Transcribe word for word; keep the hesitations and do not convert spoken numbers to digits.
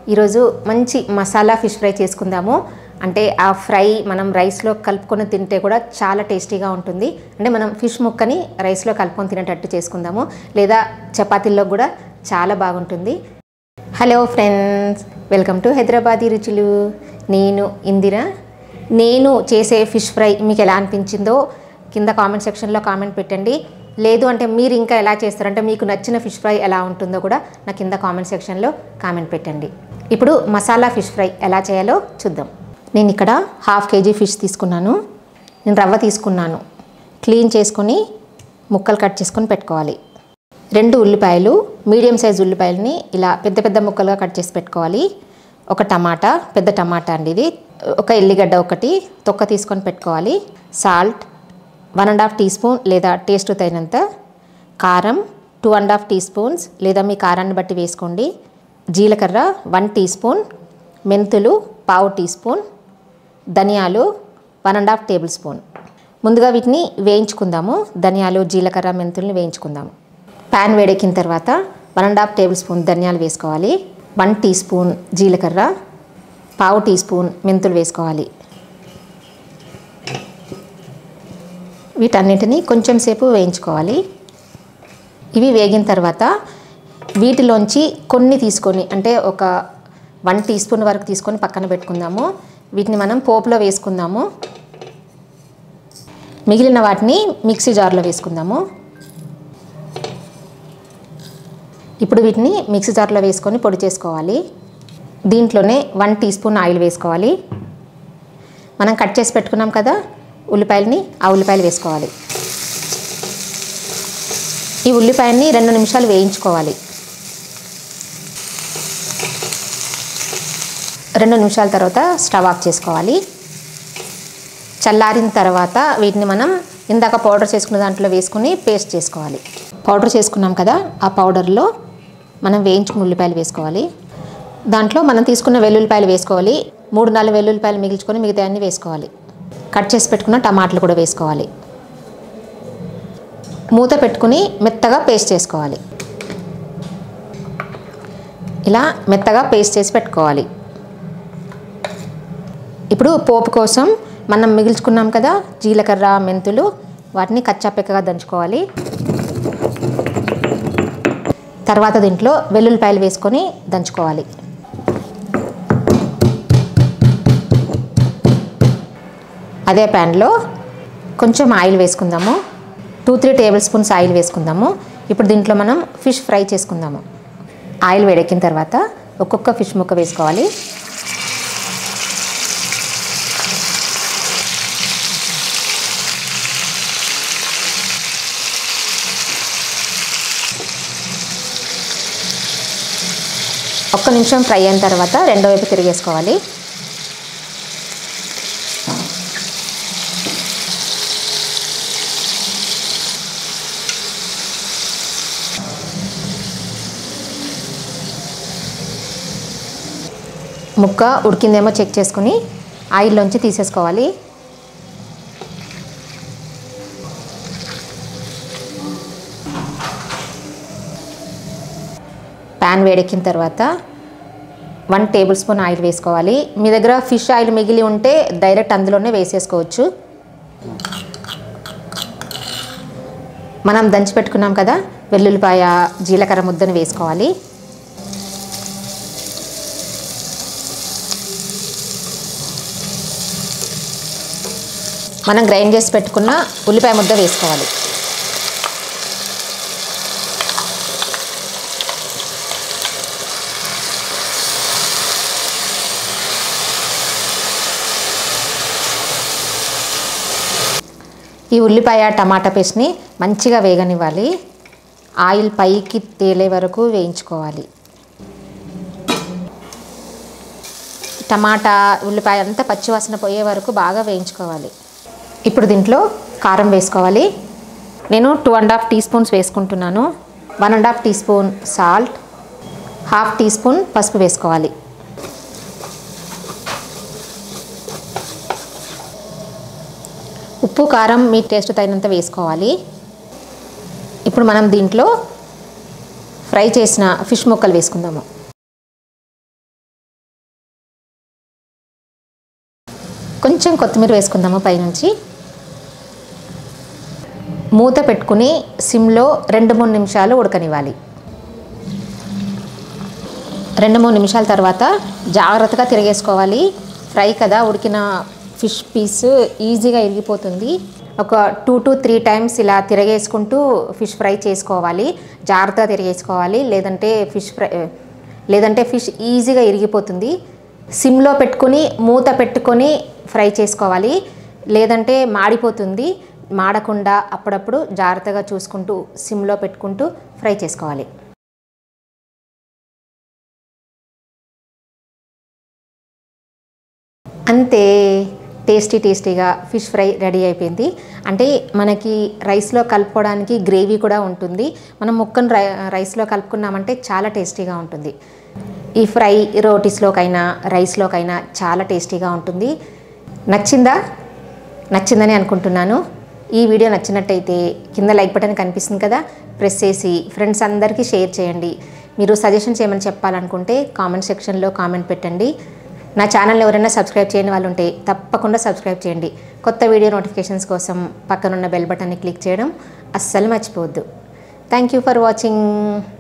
ఈరోజు మంచి masala fish fry చేసుకుందాము. అంటే ఆ ఫ్రై మనం రైస్లో కలుపుకొని తింటే కూడా చాలా టేస్టీగా ఉంటుంది. అంటే మనం ఫిష్ ముక్కని రైస్లో కలుపుకొని తినేటట్టు చేసుకుందాము, లేదా చపాతీల్లో కూడా చాలా బాగుంటుంది. Hello friends, welcome to Hyderabadi రుచులు. నేను ఇందిర. నేను చేసే ఫిష్ ఫ్రై మీకు ఎలా అనిపించిందో కింద కామెంట్ సెక్షన్లో కామెంట్ పెట్టండి. లేదు అంటే మీరు ఇంకా ఎలా చేస్తారంటే మీకు నచ్చిన ఫిష్ ఫ్రై ఎలా ఉంటుందో కూడా నా కింద కామెంట్ సెక్షన్లో కామెంట్ పెట్టండి. ఇప్పుడు మసాలా ఫిష్ ఫ్రై ఎలా చేయాలో చూద్దాం. నేను ఇక్కడ హాఫ్ కేజీ ఫిష్ తీసుకున్నాను. నేను రవ్వ తీసుకున్నాను. క్లీన్ చేసుకొని ముక్కలు కట్ చేసుకొని పెట్టుకోవాలి. రెండు ఉల్లిపాయలు, మీడియం సైజ్ ఉల్లిపాయలని ఇలా పెద్ద పెద్ద ముక్కలుగా కట్ చేసి పెట్టుకోవాలి. ఒక టమాటా, పెద్ద టమాటా అండి ఇది. ఒక ఎల్లిగడ్డ ఒకటి తొక్క తీసుకొని పెట్టుకోవాలి. Salt one and half teaspoon లేదా టేస్ట్ తగినంత. కారం two and half teaspoons లేదా మీ కారాన్ని బట్టి వేసుకోండి. జీలకర్ర వన్ టీ స్పూన్, మెంతులు పావు టీ స్పూన్, ధనియాలు one and half tablespoon. ముందుగా వీటిని వేయించుకుందాము. ధనియాలు, జీలకర్ర, మెంతుల్ని వేయించుకుందాము. ప్యాన్ వేడెక్కిన తర్వాత one and half tablespoon ధనియాలు వేసుకోవాలి. వన్ టీ స్పూన్ జీలకర్ర, పావు టీ స్పూన్ మెంతులు వేసుకోవాలి. వీటన్నిటిని కొంచెం సేపు వేయించుకోవాలి. ఇవి వేగిన తర్వాత వీటిలోంచి కొన్ని తీసుకొని, అంటే ఒక వన్ టీ స్పూన్ వరకు తీసుకొని పక్కన పెట్టుకుందాము. వీటిని మనం పోపులో వేసుకుందాము. మిగిలిన వాటిని మిక్సీ జార్లో వేసుకుందాము. ఇప్పుడు వీటిని మిక్సీ జార్లో వేసుకొని పొడి చేసుకోవాలి. దీంట్లోనే వన్ టీ స్పూన్ ఆయిల్ వేసుకోవాలి. మనం కట్ చేసి పెట్టుకున్నాం కదా ఉల్లిపాయలని, ఆ ఉల్లిపాయలు వేసుకోవాలి. ఈ ఉల్లిపాయని రెండు నిమిషాలు వేయించుకోవాలి. రెండు నిమిషాల తర్వాత స్టవ్ ఆఫ్ చేసుకోవాలి. చల్లారిన తర్వాత వీటిని మనం ఇందాక పౌడర్ చేసుకున్న దాంట్లో వేసుకుని పేస్ట్ చేసుకోవాలి. పౌడర్ చేసుకున్నాం కదా, ఆ పౌడర్లో మనం వేయించుకున్న ఉల్లిపాయలు వేసుకోవాలి. దాంట్లో మనం తీసుకున్న వెల్లుల్లిపాయలు వేసుకోవాలి. మూడు నాలుగు వెల్లుల్లిపాయలు మిగిల్చుకొని మిగతా అన్ని వేసుకోవాలి. కట్ చేసి పెట్టుకున్న టమాటాలు కూడా వేసుకోవాలి. మూత పెట్టుకుని మెత్తగా పేస్ట్ చేసుకోవాలి. ఇలా మెత్తగా పేస్ట్ చేసి పెట్టుకోవాలి. ఇప్పుడు పోపు కోసం మనం మిగిల్చుకున్నాం కదా జీలకర్ర, మెంతులు, వాటిని కచ్చాపెక్కగా దంచుకోవాలి. తర్వాత దీంట్లో వెల్లుల్లిపాయలు వేసుకొని దంచుకోవాలి. అదే ప్యాన్లో కొంచెం ఆయిల్ వేసుకుందాము. Two three tablespoons oil వేసుకుందాము. ఇప్పుడు దీంట్లో మనం ఫిష్ ఫ్రై చేసుకుందాము. ఆయిల్ వేడెక్కిన తర్వాత ఒక్కొక్క ఫిష్ ముక్క వేసుకోవాలి. ఒక్క నిమిషం ఫ్రై అయిన తర్వాత రెండో వైపు తిరిగేసుకోవాలి. ముక్క ఉడికిందేమో చెక్ చేసుకుని ఆయిల్లోంచి తీసేసుకోవాలి. ప్యాన్ వేడెక్కిన తర్వాత వన్ టేబుల్ స్పూన్ ఆయిల్ వేసుకోవాలి. మీ దగ్గర ఫిష్ ఆయిల్ మిగిలి ఉంటే డైరెక్ట్ అందులోనే వేసేసుకోవచ్చు. మనం దంచి పెట్టుకున్నాం కదా వెల్లుల్లిపాయ, జీలకర్ర ముద్దని వేసుకోవాలి. మనం గ్రైండ్ చేసి పెట్టుకున్న ఉల్లిపాయ ముద్ద వేసుకోవాలి. ఈ ఉల్లిపాయ టమాటా పేస్ట్ని మంచిగా వేగనివ్వాలి. ఆయిల్ పైకి తేలే వరకు వేయించుకోవాలి. టమాటా, ఉల్లిపాయ అంతా పచ్చివాసన పోయే వరకు బాగా వేయించుకోవాలి. ఇప్పుడు దీంట్లో కారం వేసుకోవాలి. నేను two and half teaspoons వేసుకుంటున్నాను. One and half teaspoon salt, half teaspoon పసుపు వేసుకోవాలి. ఉప్పు, కారం మీ టేస్ట్ తగినంత వేసుకోవాలి. ఇప్పుడు మనం దీంట్లో ఫ్రై చేసిన ఫిష్ ముక్కలు వేసుకుందాము. కొంచెం కొత్తిమీర వేసుకుందాము పైనుంచి. మూత పెట్టుకుని సిమ్లో రెండు మూడు నిమిషాలు ఉడకనివ్వాలి. రెండు మూడు నిమిషాల తర్వాత జాగ్రత్తగా తిరిగేసుకోవాలి. ఫ్రై కదా, ఉడికిన ఫిష్ పీస్ ఈజీగా ఇరిగిపోతుంది. ఒక టూ టు త్రీ టైమ్స్ ఇలా తిరగేసుకుంటూ ఫిష్ ఫ్రై చేసుకోవాలి. జాగ్రత్తగా తిరిగేసుకోవాలి, లేదంటే ఫిష్ ఫ్రై లేదంటే ఫిష్ ఈజీగా ఇరిగిపోతుంది. సిమ్లో పెట్టుకుని మూత పెట్టుకొని ఫ్రై చేసుకోవాలి, లేదంటే మాడిపోతుంది. మాడకుండా అప్పుడప్పుడు జాగ్రత్తగా చూసుకుంటూ సిమ్లో పెట్టుకుంటూ ఫ్రై చేసుకోవాలి. అంతే, టేస్టీ టేస్టీగా ఫిష్ ఫ్రై రెడీ అయిపోయింది. అంటే మనకి రైస్లో కలుపుకోవడానికి గ్రేవీ కూడా ఉంటుంది. మనం ముక్కను రై రైస్లో కలుపుకున్నామంటే చాలా టేస్టీగా ఉంటుంది. ఈ ఫ్రై రోటీస్లోకైనా రైస్లోకైనా చాలా టేస్టీగా ఉంటుంది. నచ్చిందా? నచ్చిందని అనుకుంటున్నాను. ఈ వీడియో నచ్చినట్టయితే కింద లైక్ బటన్ కనిపిస్తుంది కదా, ప్రెస్ చేసి ఫ్రెండ్స్ అందరికీ షేర్ చేయండి. మీరు సజెషన్స్ ఏమైనా చెప్పాలనుకుంటే కామెంట్ సెక్షన్లో కామెంట్ పెట్టండి. నా ఛానల్ ఎవరైనా సబ్స్క్రైబ్ చేయని వాళ్ళు ఉంటే తప్పకుండా సబ్స్క్రైబ్ చేయండి. కొత్త వీడియో నోటిఫికేషన్స్ కోసం పక్కనున్న బెల్ బటన్ని క్లిక్ చేయడం అస్సలు మర్చిపోవద్దు. Thank you for watching.